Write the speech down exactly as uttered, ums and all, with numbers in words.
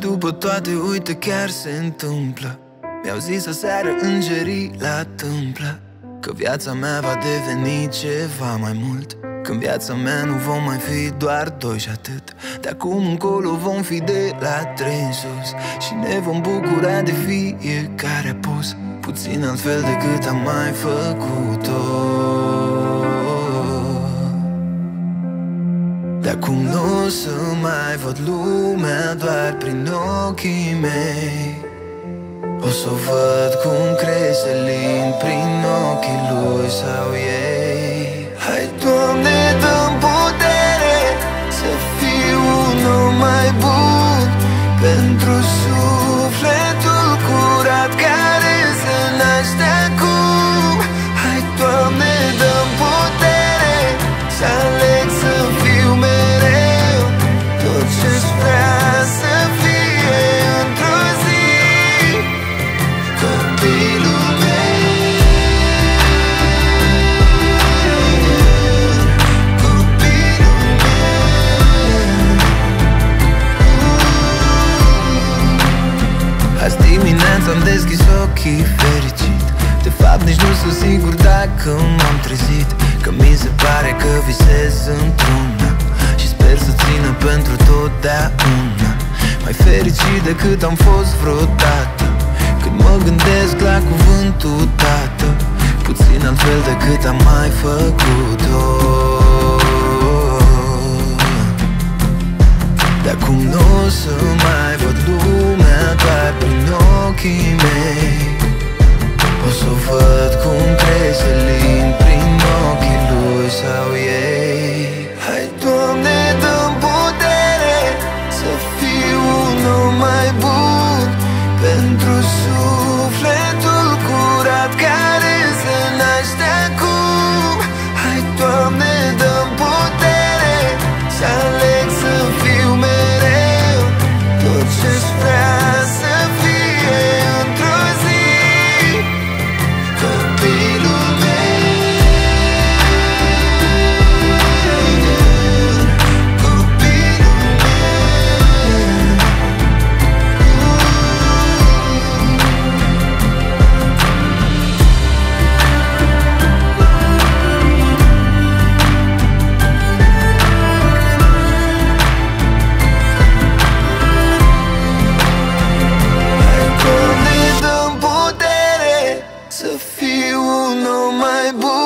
după toate, uite, chiar se întâmplă. Mi-au zis aseară îngerii la tâmplă că viața mea va deveni ceva mai mult, când viața mea nu vom mai fi doar doi și atât. De acum încolo vom fi de la trei în sus și ne vom bucura de fiecare apus, puțin altfel decât am mai făcut-o. De acum nu o să mai văd lumea doar prin ochii mei, o să văd cum crește lin prin ochii lui sau ei. Hai, Doamne, dă-mi putere să fiu un om mai bun pentru sufletul curat care se naște acum. Hai, Doamne, dă-mi putere să aleg să fiu mereu tot ce-și vrea să fie într-o zi copilul meu, copilul meu. Azi dimineața am deschis ochii fericit. De fapt nici nu sunt sigur dacă m-am trezit, că mi se pare că visez într-una și sper să țină pentru totdeauna. Mai fericit decât am fost vreodată când mă gândesc la cuvântul tată, puțin altfel decât am mai făcut-o. De acum nu o să mai văd lumea doar prin ochii mei, o să văd cum crește lin prin ochii lui sau ei. Hai, Doamne, dă-mi putere să fiu un om mai bun pentru sufletul curat care se naște acum. Hai, Doamne, dă-mi putere să aleg să fiu mereu tot ce-și vrea să fie într-o zi copilul meu, copilul meu. Hai, Doamne, dă-mi putere să fiu un om mai bun